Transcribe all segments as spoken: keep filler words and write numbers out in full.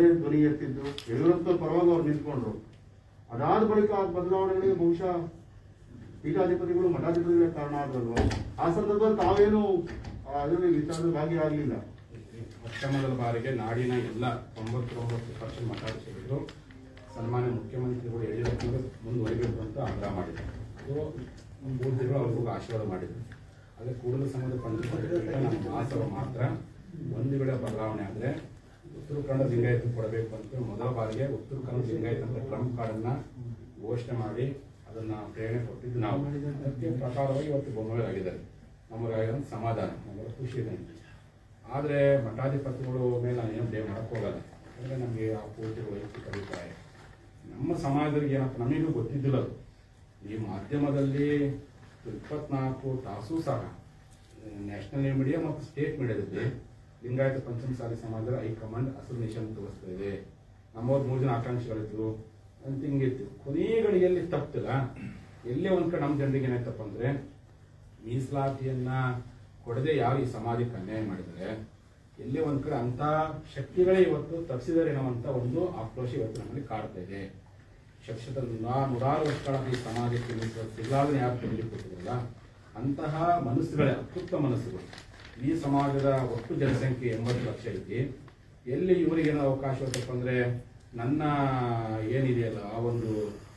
ಅವರೇ ಧ್ವನಿ ಎತ್ತಿದ್ದು, ಯಡಿಯೂರಪ್ಪ ಪರವಾಗಿ ಅವ್ರು ನಿಂತ್ಕೊಂಡ್ರು. ಅದಾದ ಬಳಿಕ ಆ ಬದಲಾವಣೆಗಳಿಗೆ ಬಹುಶಃ ಪೀಠಾಧಿಪತಿಗಳು ಮಠಾಧಿಪತಿಗಳೇ ಕಾರಣ ಆದ್ರಲ್ವ? ಆ ಸಂದರ್ಭದಲ್ಲಿ ತಾವೇನು ಅದರಲ್ಲಿ ವಿಚಾರದಲ್ಲಿ ಭಾಗಿಯಾಗಲಿಲ್ಲ. ಮೊಟ್ಟ ಮೊದಲ ಬಾರಿಗೆ ನಾಡಿನ ಎಲ್ಲ ತೊಂಬತ್ತೊಂಬತ್ತು ಪರ್ಸೆಂಟ್ ಮಠಾಧೀಶರು ಸನ್ಮಾನ್ಯ ಮುಖ್ಯಮಂತ್ರಿಗಳು ಯಡಿಯೂರಪ್ಪನವರು ಮುಂದುವರಿಬೇಕು ಅಂತ ಆಗ್ರಹ ಮಾಡಿದರು. ಅದು ಮೂರು ತಿಂಗಳು ಅವ್ರಿಗೂ ಆಶೀರ್ವಾದ ಮಾಡಿದರು. ಅದೇ ಕೂಡಲ ಸಂಘದ ಪಂಚಾಯತ್ ನಮ್ಮ ಮಾಸವ ಮಾತ್ರ ಒಂದು ವೇಳೆ ಬದಲಾವಣೆ ಆದರೆ ಉತ್ತರ ಕನ್ನಡ ಲಿಂಗಾಯತ ಕೊಡಬೇಕು ಅಂತ ಮೊದಲ ಬಾರಿಗೆ ಉತ್ತರ ಕನ್ನಡ ಲಿಂಗಾಯತ ಅಂತ ಟ್ರಂಪ್ ಕಾರ್ಡನ್ನು ಘೋಷಣೆ ಮಾಡಿ ಅದನ್ನು ಪ್ರೇರಣೆ ಕೊಟ್ಟಿದ್ದು ನಾವು. ಅದಕ್ಕೆ ಪ್ರಕಾರವಾಗಿ ಇವತ್ತು ಬೊಮ್ಮಗಳಾಗಿದ್ದಾರೆ. ನಮಗಾಗಿರೋ ಸಮಾಧಾನ, ನಮಗೆ ಖುಷಿ ಇದೆ. ಆದರೆ ಮಠಾಧಿಪತಿಗಳು ಮೇಲೆ ನಾನು ಏನು ಬ್ಲೇಮ್ ಮಾಡಕ್ಕೆ ಹೋಗಲ್ಲ. ಯಾಕಂದರೆ ನಮಗೆ ಆ ಪೂರ್ತಿ ವೈಯಕ್ತಿಕ ಅಭಿಪ್ರಾಯ. ನಮ್ಮ ಸಮಾಜದಲ್ಲಿ ಏನಪ್ಪ ನಮಗೂ ಗೊತ್ತಿದ್ದಿಲ್ಲ. ಅದು ಈ ಮಾಧ್ಯಮದಲ್ಲಿ ಇಪ್ಪತ್ನಾಲ್ಕು ತಾಸು ಸಹ ನ್ಯಾಷನಲ್ ಮೀಡಿಯಾ ಮತ್ತು ಸ್ಟೇಟ್ ಮೀಡಿಯಾದಲ್ಲಿ ಲಿಂಗಾಯತ ಪಂಚಮಸಾಲಿ ಸಮಾಜದ ಹೈಕಮಾಂಡ್ ಹಸಿರು ನಿಶಾನೆ ತೋರಿಸ್ತಾ ಇದೆ. ನಮ್ಮವ್ರು ಮೂರು ಜನ ಆಕಾಂಕ್ಷಿಗಳಿದ್ರು ಅಂತ ಹಿಂಗಿತ್ತು. ಕೊನೆಗಳಿಗೆಲ್ಲಿ ತಪ್ಪಿಲ್ಲ. ಎಲ್ಲೇ ಒಂದು ಕಡೆ ನಮ್ಮ ಜನರಿಗೆ ಏನಾಯ್ತಪ್ಪ ಅಂದರೆ ಮೀಸಲಾತಿಯನ್ನ ಕೊಡದೆ ಯಾವ ಈ ಸಮಾಜಕ್ಕೆ ಅನ್ಯಾಯ ಮಾಡಿದರೆ ಎಲ್ಲೇ ಒಂದು ಕಡೆ ಅಂಥ ಶಕ್ತಿಗಳೇ ಇವತ್ತು ತಪ್ಪಿಸಿದರೆ ಅನ್ನುವಂಥ ಒಂದು ಆಕ್ರೋಶ ಇವತ್ತು ನಮ್ಮಲ್ಲಿ ಕಾಡ್ತಾ ಇದೆ. ಶಕ್ಷತ ನೂರಾರು ವರ್ಷಗಳ ಈ ಸಮಾಜಕ್ಕೆ ಸಿಗಲಾದ ಯಾರು ತಿಳಿದು ಕೊಟ್ಟಿದ್ರಲ್ಲ ಅಂತಹ ಮನಸ್ಸುಗಳೇ ಅತ್ಯುತ್ತ ಮನಸ್ಸುಗಳು. ಈ ಸಮಾಜದ ಒಟ್ಟು ಜನಸಂಖ್ಯೆ ಎಂಬತ್ತು ಲಕ್ಷ ಐತಿ. ಎಲ್ಲಿ ಇವರಿಗೇನೋ ಅವಕಾಶ ಇರ್ತಪ್ಪ ಅಂದರೆ ನನ್ನ ಏನಿದೆಯಲ್ಲ ಆ ಒಂದು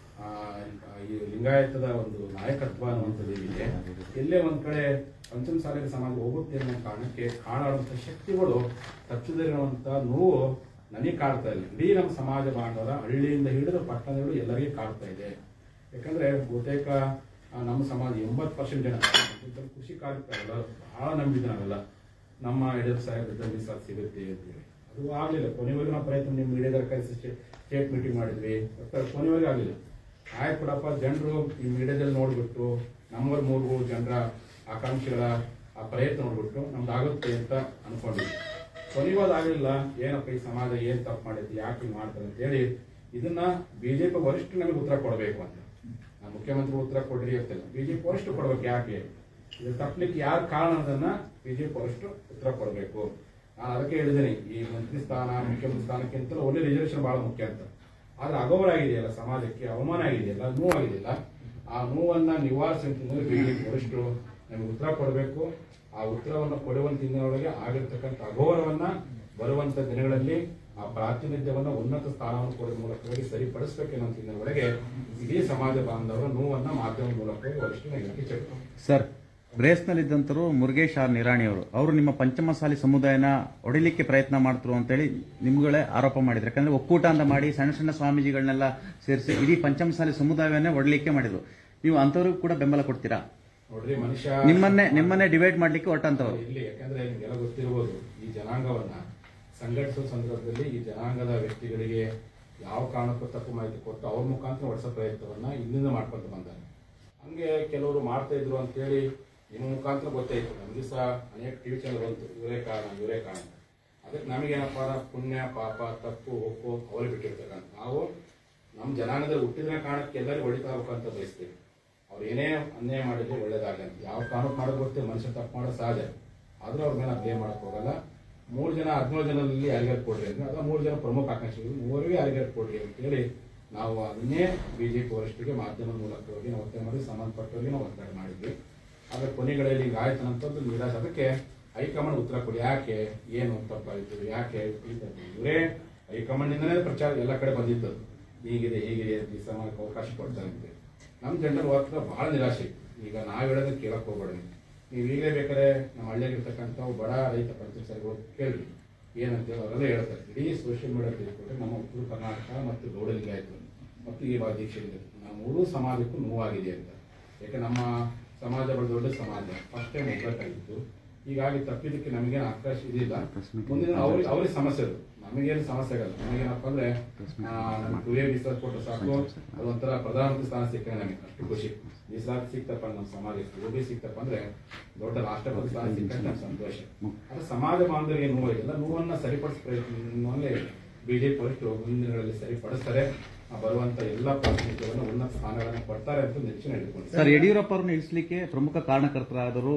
ಈ ಲಿಂಗಾಯತದ ಒಂದು ನಾಯಕತ್ವ ಅನ್ನುವಂಥದ್ದು ಏನಿದೆ, ಎಲ್ಲೇ ಒಂದು ಕಡೆ ಪಂಚಮಸಾಲಿಗಳ ಸಮಾಜ ಹೋಗುತ್ತೆ ಅನ್ನೋ ಕಾರಣಕ್ಕೆ ಕಾಣಾಡುವಂಥ ಶಕ್ತಿಗಳು ತಪ್ಪಿಸಿರುವಂಥ ನೋವು ನನಗೆ ಕಾಡ್ತಾ ಇಲ್ಲ. ಇಡೀ ನಮ್ಮ ಸಮಾಜ ಬಾಂಧವರ ಹಳ್ಳಿಯಿಂದ ಹಿಡಿದು ಪಟ್ಟಣಗಳು ಎಲ್ಲರಿಗೂ ಕಾಡ್ತಾ ಇದೆ. ಯಾಕಂದ್ರೆ ಬಹುತೇಕ ನಮ್ಮ ಸಮಾಜ ಎಂಬತ್ತು ಪರ್ಸೆಂಟ್ ಜನ ಕೃಷಿ ಕಾರ್ಯಕ್ರಮ ಬಹಳ ನಂಬಿದ ನಾವೆಲ್ಲ ನಮ್ಮ ಯಡಿಯೂರಪ್ಪ ಸಾಹೇಬ್ ಮೀಸಲಾತಿ ಸಿಗುತ್ತೆ ಅಂತೇಳಿ. ಅದು ಆಗಲಿಲ್ಲ. ಕೊನೆವರೆಗೂ ನಾವು ಪ್ರಯತ್ನ ನಿಮ್ಮ ಮೀಡಿಯಾದ ಕರೆಸಿ ಸ್ಟೇಟ್ ಮೀಟಿಂಗ್ ಮಾಡಿದ್ವಿ. ಕೊನೆವರೆಗೂ ಆಗಲಿಲ್ಲ. ಆಯ್ತು ಬಿಡಪ್ಪ, ಜನರು ಈ ಮೀಡಿಯಾದಲ್ಲಿ ನೋಡ್ಬಿಟ್ಟು ನಮ್ಮವ್ರ ಮೂರು ಜನರ ಆಕಾಂಕ್ಷಿಗಳ ಆ ಪ್ರಯತ್ನ ನೋಡ್ಬಿಟ್ಟು ನಮ್ದು ಆಗುತ್ತೆ ಅಂತ ಅನ್ಕೊಂಡಿದ್ವಿ. ಕೊನೆವಾದಾಗಲಿಲ್ಲ. ಏನಪ್ಪ ಈ ಸಮಾಜ ಏನ್ ತಪ್ಪು ಮಾಡಿದ್ವಿ, ಯಾಕೆ ಹಿಂಗೆ ಮಾಡ್ತಾರೆ ಅಂತ ಹೇಳಿ ಇದನ್ನ ಬಿಜೆಪಿ ವರಿಷ್ಠ ನಮಗೆ ಉತ್ತರ ಕೊಡಬೇಕು ಅಂತ. ನಾವು ಮುಖ್ಯಮಂತ್ರಿ ಉತ್ತರ ಕೊಡ್ರಿ ಇರ್ತಿಲ್ಲ, ಬಿಜೆಪಿ ವರಿಷ್ಠ ಕೊಡ್ಬೇಕು. ಯಾಕೆ ಇದು ತಪ್ಪಲಿಕ್ಕೆ ಯಾರು ಕಾರಣ ಅನ್ನೋದನ್ನ ಬಿಜೆಪಿ ವರಿಷ್ಠ ಉತ್ತರ ಕೊಡಬೇಕು. ನಾನು ಅದಕ್ಕೆ ಹೇಳಿದ್ದೀನಿ, ಈ ಮಂತ್ರಿ ಸ್ಥಾನ ಮುಖ್ಯಮಂತ್ರಿ ಸ್ಥಾನಕ್ಕಿಂತ ಒಳ್ಳೆ ರಿಸರ್ವೇಷನ್ ಬಹಳ ಮುಖ್ಯ ಅಂತ. ಆದ್ರೆ ಅಗೌರವ ಆಗಿದೆಯಲ್ಲ, ಸಮಾಜಕ್ಕೆ ಅವಮಾನ ಆಗಿದೆಯಲ್ಲ, ನೋವಾಗಿದೆಯಲ್ಲ, ಆ ನೋವನ್ನ ನಿವಾರಿಸಂತಂದ್ರೆ ಬಿಜೆಪಿ ವರಿಷ್ಠರು ನಮಗೆ ಉತ್ತರ ಕೊಡಬೇಕು. ಆ ಉತ್ತರವನ್ನು ಕೊಡುವಂತ ದಿನದೊಳಗೆ ಆಗಿರ್ತಕ್ಕಂಥ ಅಗೌರವನ್ನ ಬರುವಂತ ದಿನಗಳಲ್ಲಿ ಆ ಪ್ರಾತಿನಿಧ್ಯವನ್ನ ಉನ್ನತ ಸ್ಥಾನವನ್ನು ಕೊಡುವ ಮೂಲಕವಾಗಿ ಸರಿಪಡಿಸಬೇಕೆನ್ನೋ ದಿನದೊಳಗೆ ಇಡೀ ಸಮಾಜ ಬಾಂಧವರ ನೋವನ್ನ ಮಾಧ್ಯಮದ ಮೂಲಕವಾಗಿ ವರಿಷ್ಠ ಚೆಕ್. ಸರ್, ರೇಸ್ನಲ್ಲಿದ್ದಂತರು ಮುರುಗೇಶ್ ಆರ್ ನಿರಾಣಿ ಅವರು ಅವರು ನಿಮ್ಮ ಪಂಚಮಸಾಲಿ ಸಮುದಾಯನ ಹೊಡಿಲಿಕ್ಕೆ ಪ್ರಯತ್ನ ಮಾಡ್ತರು ಅಂತೇಳಿ ನಿಮ್ಗಳೇ ಆರೋಪ ಮಾಡಿದ್ರು. ಯಾಕಂದ್ರೆ ಒಕ್ಕೂಟ ಅಂತ ಮಾಡಿ ಸಣ್ಣ ಸಣ್ಣ ಸ್ವಾಮೀಜಿಗಳನ್ನೆಲ್ಲ ಸೇರಿಸಿ ಇಡೀ ಪಂಚಮಸಾಲಿ ಸಮುದಾಯವನ್ನೇ ಹೊಡಲಿಕ್ಕೆ ಮಾಡಿದ್ರು. ನೀವು ಅಂತವ್ರಿಗೂ ಕೂಡ ಬೆಂಬಲ ಕೊಡ್ತೀರಾ? ನೋಡ್ರಿ, ಮನುಷ್ಯ ನಿಮ್ಮನ್ನೇ ನಿಮ್ಮನ್ನೇ ಡಿವೈಡ್ ಮಾಡ್ಲಿಕ್ಕೆ ಹೊರಟಂತವ್ರು ಇಲ್ಲಿ. ಯಾಕಂದ್ರೆ ನಿಮ್ಗೆಲ್ಲ ಗೊತ್ತಿರಬಹುದು, ಈ ಜನಾಂಗವನ್ನ ಸಂಘಟಿಸುವ ಸಂದರ್ಭದಲ್ಲಿ ಈ ಜನಾಂಗದ ವ್ಯಕ್ತಿಗಳಿಗೆ ಯಾವ ಕಾರಣಕ್ಕೂ ತಪ್ಪು ಮಾಹಿತಿ ಕೊಟ್ಟು ಅವ್ರ ಮುಖಾಂತರ ಹೊಡೆಸೋ ಪ್ರಯತ್ನವನ್ನ ಇಲ್ಲಿಂದ ಮಾಡ್ಕೊಂತ ಬಂದಾರೆ. ಹಂಗೆ ಕೆಲವರು ಮಾಡ್ತಾ ಇದ್ರು ಅಂತೇಳಿ ನಿಮ್ಮ ಮುಖಾಂತರ ಗೊತ್ತಾಯ್ತು. ನಮ್ಗೆ ಸಹ ಅನೇಕ ಟಿವಿ ಚಾನಲ್ ಬಂತು, ಇವರೇ ಕಾರಣ ಇವರೇ ಕಾರಣ. ಅದಕ್ಕೆ ನಮಗೇನಪ್ಪ ಪುಣ್ಯ ಪಾಪ ತಪ್ಪು ಒಪ್ಪು ಅವರೇ ಬಿಟ್ಟಿರ್ತಕ್ಕಂಥ. ನಾವು ನಮ್ಮ ಜನಾಂಗದಲ್ಲಿ ಹುಟ್ಟಿದ ಕಾರಣಕ್ಕೆ ಎಲ್ಲರಿಗೂ ಹೊಡಿತಾ ಹೋಗ್ಬೇಕಂತ ಬಯಸ್ತೀವಿ. ಅವ್ರು ಏನೇ ಅನ್ಯಾಯ ಮಾಡಿದ್ರೆ ಒಳ್ಳೇದಾಗಲ್ಲ. ಯಾವ ಕಾರಣಕ್ಕೆ ಮಾಡೋದು ಗೊತ್ತೇ, ಮನುಷ್ಯ ತಪ್ಪು ಮಾಡೋದು ಸಹಜ. ಆದ್ರೂ ಅವ್ರ ಮೇಲೆ ಬ್ಲೇಮ್ ಮಾಡಕ್ ಹೋಗಲ್ಲ. ಮೂರು ಜನ ಹದಿನೇಳು ಜನರಲ್ಲಿ ಯಾರಿಗಾರು ಕೊಡ್ರಿ ಅಂದ್ರೆ ಅದ ಮೂರು ಜನ ಪ್ರಮುಖ ಆಕಾಂಕ್ಷಿಗಳು ಮೂವರಿಗೆ ಯಾರಿಗಾರು ಕೊಡ್ರಿ ಅಂತೇಳಿ ನಾವು ಅದನ್ನೇ ಬಿಜೆಪಿ ವರಿಷ್ಠರಿಗೆ ಮಾಧ್ಯಮದ ಮೂಲಕವಾಗಿ ನಾವು ಒತ್ತಾಯ ಮಾಡಿ ಸಂಬಂಧಪಟ್ಟವರಿಗೆ ನಾವು ಒತ್ತಡ ಮಾಡಿದ್ವಿ. ಆದ್ರೆ ಕೊನೆಗಳಲ್ಲಿ ಈಗ ಆಯ್ತನಂತದ್ದು ನಿರಾಶೆ. ಅದಕ್ಕೆ ಹೈಕಮಾಂಡ್ ಉತ್ತರ ಕೊಡಿ, ಯಾಕೆ ಏನು ತಪ್ಪಾಯಿತು, ಯಾಕೆ ಇವರೇ ಹೈಕಮಾಂಡ್ ಇಂದನೇ ಪ್ರಚಾರ ಎಲ್ಲ ಕಡೆ ಬಂದಿತ್ತು, ಹೀಗಿದೆ ಹೀಗಿದೆ ಈ ಸಮಾಜಕ್ಕೆ ಅವಕಾಶ ಕೊಡ್ತಾರೆ ಅಂತ. ನಮ್ಮ ಜನರ ವಾರ್ತೆ ಬಹಳ ನಿರಾಶೆ. ಈಗ ನಾವು ಹೇಳೋದಕ್ಕೆ ಕೇಳಕ್ ಹೋಗ್ಬೇಡಿ. ನೀವು ಈಗಲೇ ಬೇಕಾದ್ರೆ ನಮ್ಮ ಹಳ್ಳಿಯಾಗಿರ್ತಕ್ಕಂಥ ಬಡ ರೈತ ಪಂಚಾಯತ್ಗಳು ಕೇಳಿ ಏನಂತೇಳಿ ಅವರೆಲ್ಲ ಹೇಳ್ತಾರೆ. ಇಡೀ ಸೋಷಿಯಲ್ ಮೀಡಿಯಾ ತಿಳ್ಕೊಂಡ್ರೆ ನಮ್ಮ ಉತ್ತರ ಕರ್ನಾಟಕ ಮತ್ತು ಗೌಡ ಲಿಂಗಾಯತ ಮತ್ತು ಈ ದೀಕ್ಷೆ ನಾವು ಮೂರೂ ಸಮಾಜಕ್ಕೂ ನೋವಾಗಿದೆ ಅಂತ. ಯಾಕೆ ನಮ್ಮ ಸಮಾಜ ಬಹಳ ದೊಡ್ಡ ಸಮಾಜ, ಫಸ್ಟ್ ಟೈಮ್ ಒಗ್ಗಟ್ಟಾಗಿತ್ತು. ಹೀಗಾಗಿ ತಪ್ಪಿದ್ದಕ್ಕೆ ನಮಗೇನು ಆಕಾಶ ಇದಿಲ್ಲ. ಮುಂದಿನ ಅವ್ರಿಗೆ ಅವ್ರಿಗೆ ಸಮಸ್ಯೆ ಅದು, ನಮಗೇನು ಸಮಸ್ಯೆ ಆಗಲ್ಲ. ನಮಗೇನಪ್ಪ ಅಂದ್ರೆ ನಮ್ಗೆ ಟು ಎ ಮೀಸಲಾತಿ ಕೊಟ್ಟರೆ ಸಾಕು, ಅದೊಂಥರ ಪ್ರಧಾನಮಂತ್ರಿ ಸ್ಥಾನ ಸಿಕ್ಕರೆ ನಮಗೆ ಅಷ್ಟು ಖುಷಿ. ಮೀಸಲಾತಿ ಸಿಕ್ತಪ್ಪ ನಮ್ಮ ಸಮಾಜಕ್ಕೆ, ಓ ಬಿ ಸಿಕ್ತಪ್ಪ ಅಂದ್ರೆ ದೊಡ್ಡ ರಾಷ್ಟ್ರಪತಿ ಸ್ಥಾನ ಸಿಕ್ಕಂತ ನಮ್ಗೆ ಸಂತೋಷ. ಆದ್ರೆ ಸಮಾಜ ಬಾಂಧವರಿಗೆ ನೋವಾಗಿಲ್ಲ. ನೋವನ್ನ ಸರಿಪಡಿಸ ಪ್ರಯತ್ನವನ್ನೇ ಬಿಜೆಪಿ ವರಿಷ್ಠರು ಮುಂದಿನ ದಿನಗಳಲ್ಲಿ ಸರಿಪಡಿಸ್ತಾರೆ. ಬರುವಂತ ಎಲ್ಲ ಪ್ರಾತಿನಿಧ್ಯವನ್ನು ಉನ್ನತ ಸ್ಥಾನಗಳನ್ನು ಕೊಡ್ತಾರೆ ಅಂತ ನಿರೀಕ್ಷೆ ಇಟ್ಕೊಂಡು ಸರ್, ಯಡಿಯೂರಪ್ಪ ಅವರನ್ನು ಇಳಿಸಲಿಕ್ಕೆ ಪ್ರಮುಖ ಕಾರಣಕರ್ತರಾದರು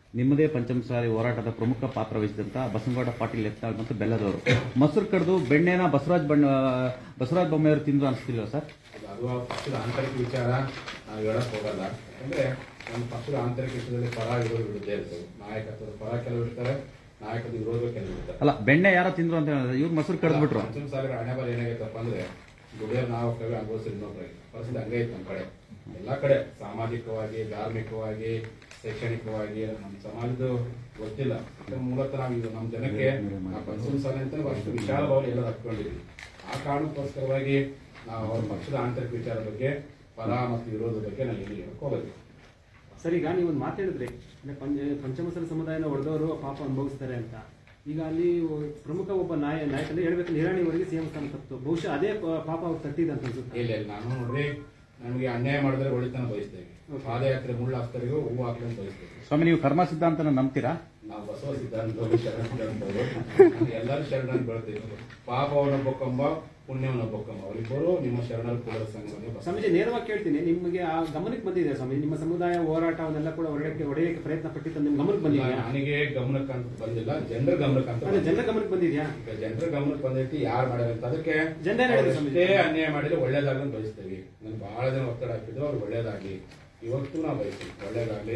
ನಿಮ್ಮದೇ ಪಂಚಮಸಾಲಿ ಹೋರಾಟದ ಪ್ರಮುಖ ಪಾತ್ರ ವಹಿಸಿದಂತ ಬಸನಗೌಡ ಪಾಟೀಲ್ ಯತ್ನಾಳ್ ಮತ್ತು ಬೆಲ್ಲದವರು ಮೊಸರು ಕಡ್ದು ಬೆಣ್ಣೆನ ಬಸವರಾಜ ಬಣ್ಣ ಬಸವರಾಜ ಬೊಮ್ಮೆಯವರು ತಿಂದ್ರು ಅನಿಸ್ತಿಲ್ವ ಸರ್? ಅದು ಪಕ್ಷದ ಆಂತರಿಕ ವಿಚಾರ ನಾವು ಹೇಳಕ್ ಹೋಗಲ್ಲ. ಯಾಕಂದ್ರೆ ನಮ್ಮ ಪಕ್ಷದ ಆಂತರಿಕ ವಿಷಯದಲ್ಲಿ ಪರ ವಿರೋಧ ಬಿಡುತ್ತೆ ಇರ್ತದೆ. ನಾಯಕತ್ವದ ಪರ ಕೆಲವು ಇರ್ತಾರೆ, ನಾಯಕತ್ವದ ವಿರೋಧ ಕೆಲವು ಇರ್ತಾರೆ. ಅಲ್ಲ, ಬೆಣ್ಣೆ ಯಾರೋ ತಿಂದ್ರು ಅಂತ ಹೇಳಿದ್ರೆ ಇವ್ರು ಮೊಸರು ಕಡ್ದು ಬಿಟ್ರು. ಪಂಚಮಸಾಲಿಗಳ ಹಣೆ ಬರ ಏನಾಗೈತಪ್ಪ ಅಂದ್ರೆ ದುಡಿಯೋರು ನಾವು ಕವಿ ಅನುಭವಿಸಿದ ಇನ್ನೊಬ್ಬರಿಗೆ ಪರಿಸ್ಥಿತಿ ಹಂಗೆ ಇತ್ತು ನಮ್ಮ ಕಡೆ. ಎಲ್ಲಾ ಕಡೆ ಸಾಮಾಜಿಕವಾಗಿ, ಧಾರ್ಮಿಕವಾಗಿ, ಶೈಕ್ಷಣಿಕವಾಗಿ ನಮ್ಮ ಸಮಾಜದ ಗೊತ್ತಿಲ್ಲ. ಮೂಲತಃ ನಾವು ಇದು ನಮ್ಮ ಜನಕ್ಕೆ ಪಂಚಮಸಾಲಿ ಅಂತ ಅಷ್ಟು ವಿಶಾಲ ಭಾವನೆ ಎಲ್ಲ ಹತ್ಕೊಂಡಿದ್ವಿ. ಆ ಕಾರಣಕ್ಕೋಸ್ಕರವಾಗಿ ನಾವು ಅವ್ರ ಪಕ್ಷದ ಆಂತರಿಕ ವಿಚಾರ ಬಗ್ಗೆ, ಪರ ಮತ್ತು ವಿರೋಧ ಬಗ್ಗೆ ನಾವು ಇಲ್ಲಿ ಹೇಳಕ್ ಹೋಗೋದು. ಸರ್, ಈಗ ನೀವು ಒಂದು ಮಾತಾಡಿದ್ರಿ ಪಂಚ ಪಂಚಮಸಾಲಿ ಸಮುದಾಯನ ಹೊಡೆದವರು ಪಾಪ ಅನುಭವಿಸ್ತಾರೆ ಅಂತ. ಈಗ ಅಲ್ಲಿ ಪ್ರಮುಖ ಒಬ್ಬ ನಾಯ ನಾಯಕನೇ ಹೇಳ್ಬೇಕು, ನಿರಾಣಿವರೆಗೆ ಸಿಎಂ ಸ್ಥಾನ ತಪ್ಪಿತು. ಬಹುಶಃ ಅದೇ ಪಾಪ ಅವ್ರು ತಟ್ಟಿದಂತ ಅನ್ಸುತ್ತೆ. ಇಲ್ಲ ಇಲ್ಲ, ನಾನು ನೋಡ್ರಿ, ನಮಗೆ ಅನ್ಯಾಯ ಮಾಡಿದ್ರೆ ಒಳಿತನ ಬಯಸ್ತೇವೆ. ಪಾದಯಾತ್ರೆ ಮುಳ್ಳು ಹಾಕ್ತರಿಗೂ ಹೂವು ಹಾಕ್ಲಿ ಅಂತ ಬಯಸ್ತೇವೆ. ಸ್ವಾಮಿ, ನೀವು ಕರ್ಮ ಸಿದ್ಧಾಂತನ ನಂಬ್ತೀರಾ? ನಾವು ಬಸವ ಸಿದ್ಧಾಂತವರು, ಶರಣ ಸಿದ್ಧಾಂತವರು ಎಲ್ಲರೂ ಶರಣನ್ನು ಬೆಳ್ತೀವಿ. ಪಾಪವನ್ನೊಬ್ಬಕ್ಕೊಂಬ, ಪುಣ್ಯವನ್ನೊಬ್ಬಕ್ಕೊಂಬ, ಅವರಿಬ್ಬರು ನಿಮ್ಮ ಶರಣರ ಕುಲದ ಸಂಘವನ್ನು. ಸ್ವಾಮೀಜಿ, ನೇರವಾಗಿ ಕೇಳ್ತೀನಿ, ನಿಮಗೆ ಆ ಗಮನಕ್ಕೆ ಬಂದಿದೆ ಸ್ವಾಮಿ, ನಿಮ್ಮ ಸಮುದಾಯ ಹೋರಾಟವನ್ನೆಲ್ಲ ಕೂಡ ಹೊರಡಕ್ಕೆ ಹೊಡೆಯಕ್ಕೆ ಪ್ರಯತ್ನ ಪಟ್ಟಿತ್ತು, ನಿಮ್ ಗಮನಕ್ಕೆ ಬಂದಿದೆ? ನನಗೆ ಗಮನಕ್ಕೆ ಅಂತ ಬಂದಿಲ್ಲ, ಜನರ ಗಮನಕ್ಕೆ ಅಂತ. ಜನರ ಗಮನಕ್ಕೆ ಬಂದಿದ್ಯಾ? ಈಗ ಜನರ ಗಮನಕ್ಕೆ ಬಂದೈತಿ, ಯಾರು ಮಾಡ್ಯಾರ ಅಂತ. ಅದಕ್ಕೆ ಜನರೇ ಎಷ್ಟೇ ಅನ್ಯಾಯ ಮಾಡಿದ್ರೆ ಒಳ್ಳೇದಾಗಲಿ ಅಂತ ಬಯಸ್ತೇವೆ. ನನ್ಗೆ ಬಹಳ ಜನ ಒತ್ತಡ ಹಾಕಿದ್ರು, ಅವ್ರು ಒಳ್ಳೇದಾಗ್ಲಿ. ಇವತ್ತು ನಾವು ಬಯಸ್ತೀವಿ ಒಳ್ಳೇದಾಗ್ಲಿ.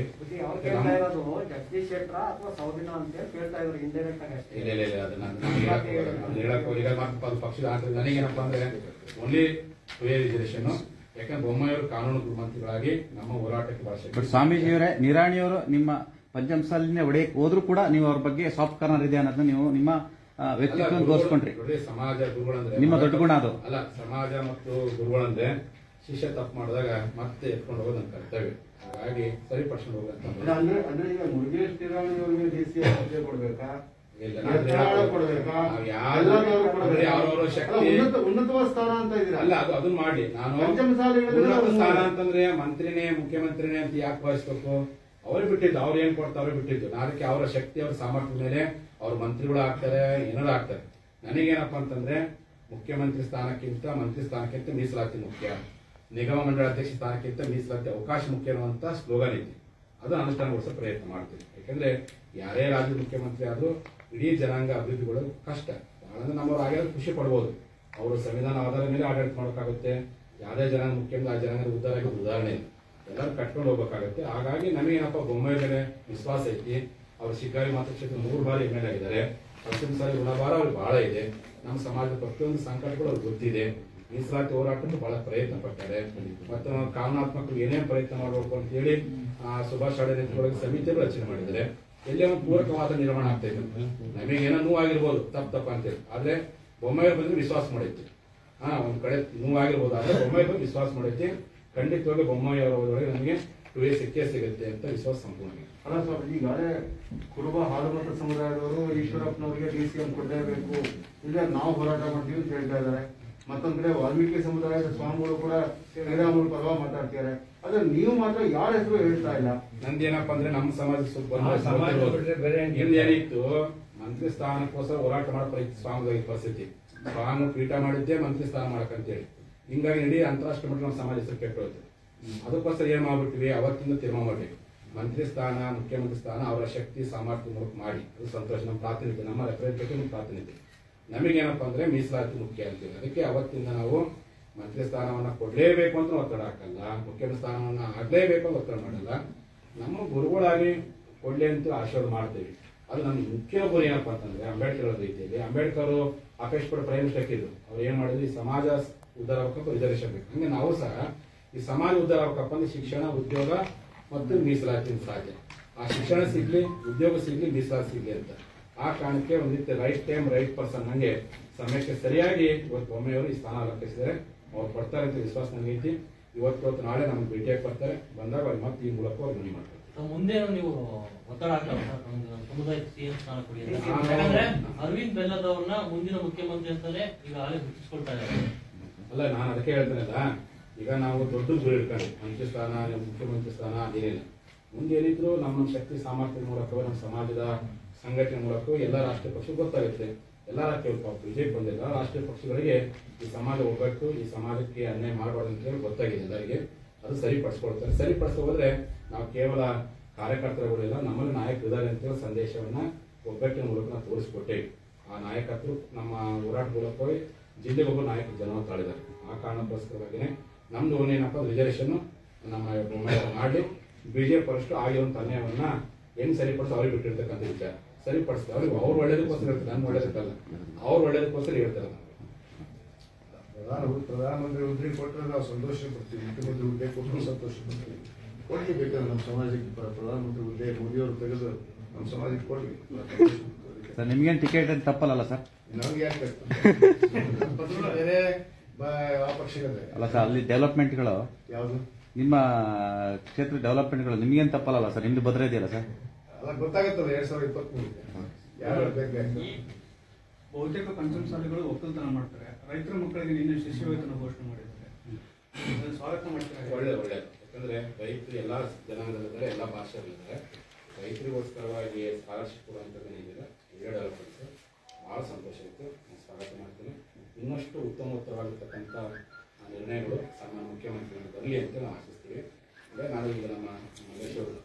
ಜಗದೀಶ್ ಶೆಟ್ಟರ ಅಥವಾ ಸೌದಿನ ಅಂತ ಕೇಳ್ತಾ ಇದ್ರು ಇಂಡೈರೆಕ್ಟ್ ಆಗಿ ಅಷ್ಟೇ. ಇಲ್ಲ ಇಲ್ಲ ಇಲ್ಲ, ಅದನ್ನ ಹೇಳಕ್ ಈಗ ಮತ್ತೆ ಪಕ್ಷದ ಆಂತರಿಕ ನನಗೇನಪ್ಪ ಅಂದ್ರೆ ಓನ್ಲಿ ರಿಸರ್ವೇಷನ್. ಯಾಕಂದ್ರೆ ಬೊಮ್ಮಾಯಿಯವರು ಕಾನೂನು ಮಂತ್ರಿಗಳಾಗಿ ನಮ್ಮ ಹೋರಾಟಕ್ಕೆ ಭಾಷೆ. ಬಟ್ ಸ್ವಾಮೀಜಿಯವರೇ, ನಿರಾಣಿಯವರು ನಿಮ್ಮ ಪಂಚಮಸಾಲಿನೇ ಹೊಡೆಯಕ್ಕೆ ಹೋದ್ರು ಕೂಡ ನೀವು ಅವ್ರ ಬಗ್ಗೆ ಸಾಫ್ಟ್ ಕಾರ್ನರ್ ಇದೆ ಅನ್ನೋದನ್ನ ನೀವು ನಿಮ್ಮ ವ್ಯಕ್ತಿತ್ವ ತೋರಿಸ್ಕೊಂಡ್ರಿ. ಸಮಾಜ ಗುರುಗಳಂದ್ರೆ ನಿಮ್ಮ ದೊಡ್ಡ ಗುಣ ಅದು. ಅಲ್ಲ, ಸಮಾಜ ಮತ್ತು ಗುರುಗಳಂದ್ರೆ ಶಿಷ್ಯ ತಪ್ಪು ಮಾಡಿದಾಗ ಮತ್ತೆ ಎತ್ಕೊಂಡು ಹೋಗೋದು ನನ್ನ ಕರ್ತವ್ಯ. ಹಾಗಾಗಿ ಸರಿಪಡಿಸ್ಕೊಂಡು ಹೋಗಂತ. ಅಂದ್ರೆ ಅಂದ್ರೆ ಈಗ ಮುರುಗೇಶ್ ನಿರಾಣಿ ಅವರಿಗೆ ಡಿಸಿ ಹುದ್ದೆ ಕೊಡ್ಬೇಕಾ? ಯಾವ್ಯಾವ ಶಕ್ತಿ ಉನ್ನತವಾದ ಸ್ಥಾನ ಅಂತ ಇದ್ದೀರಾ? ಅಲ್ಲ, ಅದು ಅದನ್ನ ಮಾಡಿ. ನಾನು ಉನ್ನತ ಸ್ಥಾನ ಅಂತಂದ್ರೆ ಮಂತ್ರಿನೇ ಮುಖ್ಯಮಂತ್ರಿನೇ ಅಂತ ಯಾಕೆ ಭಾವಿಸ್ಬೇಕು? ಅವ್ರು ಬಿಟ್ಟಿದ್ದು, ಅವ್ರು ಏನ್ ಕೊಡ್ತಾರೆ ಅವ್ರು ಬಿಟ್ಟಿದ್ದು. ಅದಕ್ಕೆ ಅವರ ಶಕ್ತಿ, ಅವರ ಸಾಮರ್ಥ್ಯದ ಮೇಲೆ ಅವ್ರ ಮಂತ್ರಿಗಳು ಆಗ್ತಾರೆ, ಏನಾರು ಆಗ್ತಾರೆ. ನನಗೇನಪ್ಪಾ ಅಂತಂದ್ರೆ ಮುಖ್ಯಮಂತ್ರಿ ಸ್ಥಾನಕ್ಕಿಂತ ಮಂತ್ರಿ ಸ್ಥಾನಕ್ಕಿಂತ ಮೀಸಲಾತಿ ಮುಖ್ಯ, ನಿಗಮ ಮಂಡಳ ಅಧ್ಯಕ್ಷ ಸ್ಥಾನಕ್ಕಿಂತ ಮೀಸಲಾತಿ ಅವಕಾಶ ಮುಖ್ಯ ಅನ್ನುವಂತ ಸ್ಲೋಗನ್ ಇದೆ. ಅದನ್ನು ಅನುಷ್ಠಾನಗೊಳಿಸೋ ಪ್ರಯತ್ನ ಮಾಡ್ತೀವಿ. ಯಾಕಂದ್ರೆ ಯಾರೇ ರಾಜ್ಯದ ಮುಖ್ಯಮಂತ್ರಿ ಆದ್ರೂ ಇಡೀ ಜನಾಂಗ ಅಭಿವೃದ್ಧಿಗೊಳ್ಳೋದು ಕಷ್ಟ. ಬಹಳ ನಮ್ಮವ್ರು ಆಗಿರೋದು ಖುಷಿ ಪಡ್ಬೋದು. ಅವರು ಸಂವಿಧಾನ ಆಧಾರದ ಮೇಲೆ ಆಡಳಿತ ಮಾಡೋಕ್ಕಾಗುತ್ತೆ. ಯಾವುದೇ ಜನಾಂಗ ಮುಖ್ಯಮಂತ್ರಿ ಆ ಜನಾಂಗದ ಉದ್ಧಾರ ಆಗಿದ್ದು ಉದಾಹರಣೆ ಇಲ್ಲ. ಎಲ್ಲರೂ ಕಟ್ಕೊಂಡು ಹೋಗ್ಬೇಕಾಗುತ್ತೆ. ಹಾಗಾಗಿ ನಮಗೇನಪ್ಪ ಬೊಮ್ಮಾಯಿ ಮೇಲೆ ವಿಶ್ವಾಸ ಐತಿ. ಅವರು ಶಿಗ್ಗಾವಿ ಮತಕ್ಷೇತ್ರ ಮೂರು ಬಾರಿ ಎಮ್ ಎಲ್ ಆಗಿದ್ದಾರೆ. ಪಂಚಮಸಾಲಿ ಋಣಭಾರ ಅವ್ರಿಗೆ ಬಹಳ ಇದೆ. ನಮ್ಮ ಸಮಾಜದ ಪ್ರತಿಯೊಂದು ಸಂಕಟಗಳು ಅವ್ರಿಗೆ ಗೊತ್ತಿದೆ. ಮೀಸಲಾತಿ ಹೋರಾಟಕ್ಕೂ ಬಹಳ ಪ್ರಯತ್ನ ಪಡ್ತಾರೆ. ಮತ್ತು ಕಾನೂನಾತ್ಮಕ ಏನೇನು ಪ್ರಯತ್ನ ಮಾಡಬೇಕು ಅಂತ ಹೇಳಿ ಸುಭಾಷ್ ಅಡೆ ನೇತೃತ್ವದಲ್ಲಿ ಸಮಿತಿಗಳು ರಚನೆ ಮಾಡಿದ್ದಾರೆ. ಎಲ್ಲೇ ಒಂದು ಪೂರಕವಾದ ನಿರ್ಮಾಣ ಆಗ್ತಾ ಇದೆ. ನಮಗೇನೋ ನೋವಾಗಿರ್ಬೋದು, ತಪ್ಪು ತಪ್ಪ ಅಂತೇಳಿ. ಆದ್ರೆ ಬೊಮ್ಮಾಯಿ ಬಂದ್ರೆ ವಿಶ್ವಾಸ ಮಾಡೈತಿ. ಹಾ, ಒಂದ್ ಕಡೆ ನೋವಾಗಿರ್ಬೋದು, ಆದ್ರೆ ಬೊಮ್ಮಾಯಿ ಬಂದು ವಿಶ್ವಾಸ ಮಾಡೈತಿ. ಖಂಡಿತವಾಗಿ ಬೊಮ್ಮಾಯಿ ಅವರೊಳಗೆ ನಮಗೆ ಟು ಎ ಸಿಕ್ಕೇ ಸಿಗುತ್ತೆ ಅಂತ ವಿಶ್ವಾಸ ಸಂಪೂರ್ಣ. ಅಲ್ಲ ಸ್ವಾಮಿ, ಈಗಾಗಲೇ ಕುರುಬ ಹಾಲುಮತ ಸಮುದಾಯದವರು ಈಶ್ವರಪ್ಪನವರಿಗೆ ಡಿ ಸಿ ಎಂ ಕೊಡಲೇಬೇಕು, ಇಲ್ಲ ನಾವು ಹೋರಾಟ ಮಾಡ್ತೀವಿ ಅಂತ ಹೇಳ್ತಾ ಇದ್ದಾರೆ. ಮತ್ತೊಂದ್ ಕಡೆ ವಾಲ್ಮೀಕಿ ಸಮುದಾಯದ ಸ್ವಾಮಿಗಳು ಕೂಡ ಶ್ರೀರಾಮುಲು ಪರವಾಗಿ ಮಾತಾಡ್ತಿದ್ದಾರೆ. ಆದ್ರೆ ನೀವು ಮಾತ್ರ ಯಾರ ಹೆಸರು ಹೇಳ್ತಾ ಇಲ್ಲ. ನಂದೇನಪ್ಪ ಅಂದ್ರೆ ನಮ್ಮ ಸಮಾಜ ಏನಿತ್ತು, ಮಂತ್ರಿ ಸ್ಥಾನಕ್ಕೋಸ್ಕರ ಹೋರಾಟ ಮಾಡೋ ಸ್ವಾಮಿ ಪರಿಸ್ಥಿತಿ. ಸ್ವಾಮಿ ಪೀಠ ಮಾಡಿದ್ದೆ ಮಂತ್ರಿ ಸ್ಥಾನ ಮಾಡಕಂತೇಳಿ. ಹಿಂಗಾಗಿ ಇಡೀ ಅಂತಾರಾಷ್ಟ್ರೀಯ ಮಟ್ಟ ನಮ್ಮ ಸಮಾಜ ಹೆಸರು ಕೆಟ್ಟೋಯ್ತು. ಅದಕ್ಕೋಸ್ಕರ ಏನ್ ಮಾಡ್ಬಿಟ್ವಿ, ಅವತ್ತಿಂದ ತೀರ್ಮಾನ ಮಾಡ್ಬೇಕು. ಮಂತ್ರಿ ಸ್ಥಾನ, ಮುಖ್ಯಮಂತ್ರಿ ಸ್ಥಾನ ಅವರ ಶಕ್ತಿ ಸಾಮರ್ಥ್ಯ ಮೂಲಕ ಮಾಡಿ. ಅದು ಸಂತೋಷ. ನಮ್ಮ ಪ್ರಾತಿನಿಧ್ಯ, ನಮ್ಮ ರೆಪ್ರೆಸೆಂಟೇಟಿವ್ ಪ್ರಾತಿನಿಧ್ಯ. ನಮಗೇನಪ್ಪ ಅಂದ್ರೆ ಮೀಸಲಾತಿ ಮುಖ್ಯ ಅಂತೀವಿ. ಅದಕ್ಕೆ ಅವತ್ತಿಂದ ನಾವು ಮಂತ್ರಿ ಸ್ಥಾನವನ್ನ ಕೊಡ್ಲೇಬೇಕು ಅಂತ ಒತ್ತಡ ಹಾಕಲ್ಲ, ಮುಖ್ಯಮಂತ್ರಿ ಸ್ಥಾನವನ್ನ ಆಗ್ಲೇಬೇಕು ಅಂತ ಒತ್ತಡ ಮಾಡಲ್ಲ. ನಮ್ಮ ಗುರುಗಳಾಗಿ ಕೊಡ್ಲಿ ಅಂತ ಆಶೀರ್ವಾದ ಮಾಡ್ತೀವಿ. ಅದು ನಮ್ಮ ಮುಖ್ಯ ಗುರಿ ಏನಪ್ಪಾ ಅಂತಂದ್ರೆ ಅಂಬೇಡ್ಕರ್ ರೀತಿಯಲ್ಲಿ ಅಂಬೇಡ್ಕರ್ ಆಕಾಶ್ ಕೂಡ ಪ್ರೈಮ್ ಮಿನಿಸ್ಟರ್ ಇದ್ರು. ಅವ್ರು ಏನ್ ಮಾಡಿದ್ರು, ಈ ಸಮಾಜ ಉದ್ಧಾರ ಆಗಬೇಕು, ರಿಸರ್ವೇಷನ್ ಬೇಕು. ಹಂಗೆ ನಾವು ಸಹ ಈ ಸಮಾಜ ಉದ್ಧಾರ ಆಗಬೇಕಪ್ಪ ಅಂದ್ರೆ ಶಿಕ್ಷಣ, ಉದ್ಯೋಗ ಮತ್ತು ಮೀಸಲಾತಿ ಸಾಧ್ಯ. ಆ ಶಿಕ್ಷಣ ಸಿಗ್ಲಿ, ಉದ್ಯೋಗ ಸಿಗ್ಲಿ, ಮೀಸಲಾತಿ ಸಿಗ್ಲಿ ಅಂತ. ಆ ಕಾರಣಕ್ಕೆ ಒಂದ್ ರೀತಿ ರೈಟ್ ಟೈಮ್ ರೈಟ್ ಪರ್ಸನ್ ಹಂಗೆ ಸಮಯಕ್ಕೆ ಸರಿಯಾಗಿ ಇವತ್ತು ಬೊಮ್ಮೆಯವರು ಈ ಸ್ಥಾನ ಅಲಂಕರಿಸಿದ್ದಾರೆ. ಅವ್ರು ಕೊಡ್ತಾರೆ ಅಂತ ವಿಶ್ವಾಸ ನನಗೈತಿ. ಇವತ್ತು ನಾಳೆ ನಮ್ಗೆ ಭೇಟಿಯಾಗಿ ಬರ್ತಾರೆ. ಬಂದಾಗ ಅವ್ರು ಮತ್ತೆ ಈ ಮೂಲಕ ಅವ್ರು ಮನೆ ಮಾಡ್ತಾರೆ. ಮುಂದೆ ನೀವು ಒತ್ತಡ ಹಾಕ್ತಾರೆ ಸಮುದಾಯಕ್ಕೆ ಸಿಎಂ ಸ್ಥಾನ ಕೊಡಿ ಅಂತ. ಯಾಕಂದ್ರೆ ಅರವಿಂದ್ ಬೆಲ್ಲದವ್ರನ್ನ ಮುಂದಿನ ಮುಖ್ಯಮಂತ್ರಿ ಅಂತಾನೆ ಈಗ ಹಾಲಿ ಗುರುತಿಸ್ಕೊಳ್ತಾ ಇದ್ದಾರೆ. ಅಲ್ಲ, ನಾನು ಅದಕ್ಕೆ ಹೇಳ್ತೇನಲ್ಲ, ಈಗ ನಾವು ದೊಡ್ಡ ಗುರಿ ಇಟ್ಕೊಂಡು ಮಂತ್ರಿ ಸ್ಥಾನ, ಮುಖ್ಯಮಂತ್ರಿ ಸ್ಥಾನ ಅದೇನಿಲ್ಲ. ಮುಂದೆ ಏನಿದ್ರು ನಮ್ಮ ಶಕ್ತಿ ಸಾಮರ್ಥ್ಯದ ಮೂಲಕವೇ, ನಮ್ಮ ಸಮಾಜದ ಸಂಘಟನೆ ಮೂಲಕ ಎಲ್ಲ ರಾಷ್ಟ್ರೀಯ ಪಕ್ಷ ಗೊತ್ತಾಗುತ್ತೆ. ಎಲ್ಲ ರಾಷ್ಟ್ರೀಯ ಬಿಜೆಪಿ ಬಂದಿಲ್ಲ, ರಾಷ್ಟ್ರೀಯ ಪಕ್ಷಗಳಿಗೆ ಈ ಸಮಾಜ ಹೋಗ್ಬೇಕು, ಈ ಸಮಾಜಕ್ಕೆ ಅನ್ಯಾಯ ಮಾಡಬಾರ್ದು ಅಂತ ಹೇಳಿ ಗೊತ್ತಾಗಿದೆ ಎಲ್ಲರಿಗೆ. ಅದು ಸರಿಪಡಿಸ್ಕೊಳ್ತಾರೆ. ಸರಿಪಡಿಸ್ಕೋದ್ರೆ ನಾವು ಕೇವಲ ಕಾರ್ಯಕರ್ತರುಗಳೆಲ್ಲ ನಮ್ಮಲ್ಲಿ ನಾಯಕರಿದ್ದಾರೆ ಅಂತ ಸಂದೇಶವನ್ನ ಒಗ್ಗಟ್ಟಿನ ಮೂಲಕ ನಾವು ತೋರಿಸ್ಕೊಟ್ಟೇವೆ. ಆ ನಾಯಕರು ನಮ್ಮ ಹೋರಾಟ ಮೂಲಕವೇ ಜಿಲ್ಲೆಗೊಬ್ಬ ನಾಯಕರು ಜನ ತಾಳಿದ್ದಾರೆ. ಆ ಕಾರಣಕ್ಕೋಸ್ಕರವಾಗಿನೇ ನಮ್ದು ಒಂದೇನಪ್ಪ ರಿಸರ್ವೇಷನ್ ನಮ್ಮ ಮಾಡಿ ಬಿಜೆಪಿ ಫಸ್ಟ್ ಆಗಿರುವಂತ ಅನ್ಯಾಯವನ್ನ ಹೆಂಗ್ ಸರಿಪಡಿಸೋ ಅವ್ರಿಗೆ ಬಿಟ್ಟಿರ್ತಕ್ಕಂಥ ವಿಚಾರ ಸರಿಪಡಿಸ್ತಾರೆ. ಅವ್ರಿಗೆ ಅವ್ರು ಒಳ್ಳೇದಕ್ಕೋಸ್ಕರ ಇರ್ತಾರೆ, ನನ್ ಒಳ್ಳೇದಕ್ಕಲ್ಲ, ಅವ್ರು ಒಳ್ಳೇದಕ್ಕೋಸ್ಕರ ಹೇಳ್ತಾರೆ. ಪ್ರಧಾನ ಪ್ರಧಾನಮಂತ್ರಿ ಹುದ್ದೆ ಕೊಟ್ಟರೆ ನಾವು ಸಂತೋಷ ಪಡ್ತೀವಿ, ಮುಖ್ಯಮಂತ್ರಿ ಹುದ್ದೆ ಕೊಟ್ಟರು ಸಂತೋಷ ಪಡ್ತೀವಿ. ಕೊಡ್ಲಿ ಬೇಕಾದ್ರೆ ನಮ್ಮ ಸಮಾಜಕ್ಕೆ ಪ್ರಧಾನಮಂತ್ರಿ ಹುದ್ದೆ ಮೋದಿಯವರು ತೆಗೆದು ನಮ್ಮ ಸಮಾಜಕ್ಕೆ ಕೊಡ್ಲಿ. ಸರ್ ನಿಮ್ಗೇನು ಟಿಕೆಟ್ ಅಂತ ತಪ್ಪಲ್ಲ ಸರ್? ನಮ್ಗೆ ಯಾಕೆ ಬೇರೆ ಆ ಪಕ್ಷಗಳಿದೆ ಅಲ್ಲ ಸರ್, ಅಲ್ಲಿ ಡೆವಲಪ್ಮೆಂಟ್ಗಳು ಯಾವುದು ನಿಮ್ಮ ಕ್ಷೇತ್ರ ಡೆವಲಪ್ಮೆಂಟ್ಗಳು ನಿಮ್ಗೇನು ತಪ್ಪಲ್ಲ ಸರ್? ನಿಮ್ದು ಭದ್ರ ಇದೆಯಲ್ಲ ಸರ್? ಅಲ್ಲ ಗೊತ್ತಾಗತ್ತಲ್ಲ ಎರಡ್ ಸಾವಿರದ ಇಪ್ಪತ್ಮೂರು ಯಾರು ಬೇಕು. ಬಹುತೇಕ ಪಂಚಮಸಾಲಿಗಳು ಒಕ್ಕಲ್ತನ ಮಾಡ್ತಾರೆ. ರೈತರ ಮಕ್ಕಳಿಗೆ ನಿನ್ನೆ ಶಿಷ್ಯವೇತನ ಘೋಷಣೆ ಮಾಡಿದ್ದಾರೆ, ಸ್ವಾಗತ ಮಾಡ್ತಾರೆ. ಒಳ್ಳೆ ಒಳ್ಳೆ ಯಾಕಂದ್ರೆ ರೈತರು ಎಲ್ಲಾ ಜನಾಂಗದಲ್ಲಿದ್ದಾರೆ, ಎಲ್ಲಾ ಭಾಷೆಗಳಿದ್ದಾರೆ. ರೈತರಿಗೋಸ್ಕರವಾಗಿ ಸ್ಕಾಲರ್ಶಿಪ್ ಕೊಡುವಂಥದ್ದು ಏನಿದೆ ಎರಡು ಡೆವಲಪ್ಮೆಂಟ್ಸ್ ಬಹಳ ಸಂತೋಷ ಆಯಿತು. ನಾನು ಸ್ವಾಗತ ಮಾಡ್ತೀನಿ. ಇನ್ನಷ್ಟು ಉತ್ತಮೋತ್ತರವಾಗಿರ್ತಕ್ಕಂಥ ನಿರ್ಣಯಗಳು ಸನ್ಮಾನ್ಯ ಮುಖ್ಯಮಂತ್ರಿಗಳು ಬರಲಿ ಅಂತ ನಾವು ಆಶಿಸ್ತೀವಿ. ಅಂದರೆ ನಾನು ಈಗ ನಮ್ಮ ಮಹೇಶ್ ಅವರು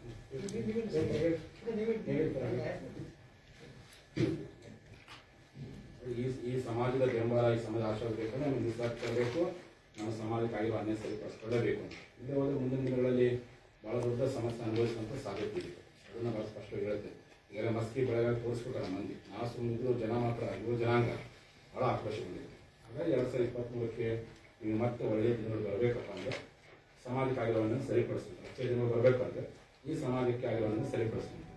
ಈ ಈ ಸಮಾಜದ ಬೆಂಬಲ, ಈ ಸಮಾಜದ ಆಶೀರ್ವಾದ ಬೇಕಂದ್ರೆ ನಮಗೆ ನಿಸ್ವಾರ್ಥಬೇಕು, ನಮ್ಮ ಸಮಾಜಕ್ಕಾಗಿರೋ ಅನ್ಯ ಸರಿಪಡಿಸ್ಕೊಳ್ಳೇಬೇಕು. ಇಲ್ಲೇ ಹೋದ್ರೆ ಮುಂದಿನ ದಿನಗಳಲ್ಲಿ ಭಾಳ ದೊಡ್ಡ ಸಮಸ್ಯೆ ಅನುಭವಿಸುವಂಥ ಸಾಧ್ಯತೆ ಇದೆ. ಅದನ್ನು ಭಾಳ ಸ್ಪಷ್ಟವಾಗಿ ಹೇಳುತ್ತೆ. ಈಗೆಲ್ಲ ಮಸ್ಕಿ ಬೆಳಗಾಗಿ ತೋರಿಸ್ಬಿಟ್ಟಾರೆ ಮಂದಿ, ನಾವು ಸುಮ್ಮನಿದ್ರು ಜನ ಮಾತ್ರ ಯುವ ಜನಾಂಗ ಭಾಳ ಆಕ್ರೋಶಗೊಂಡಿದೆ. ಹಾಗಾಗಿ ಎರಡು ಸಾವಿರದ ಇಪ್ಪತ್ತ್ಮೂರಕ್ಕೆ ನೀವು ಮತ್ತೆ ಒಳ್ಳೆಯ ದಿನಗಳು ಬರಬೇಕಪ್ಪ ಅಂದರೆ ಸಮಾಜಕ್ಕೆ ಆಗಿರೋವನ್ನು ಸರಿಪಡಿಸ್ತಾರೆ. ಅಷ್ಟೇ ದಿನಗಳು ಬರಬೇಕು ಅಂದರೆ ಈ ಸಮಾಜಕ್ಕೆ ಆಗಿರೋವನ್ನು ಸರಿಪಡಿಸ್ತಾರೆ.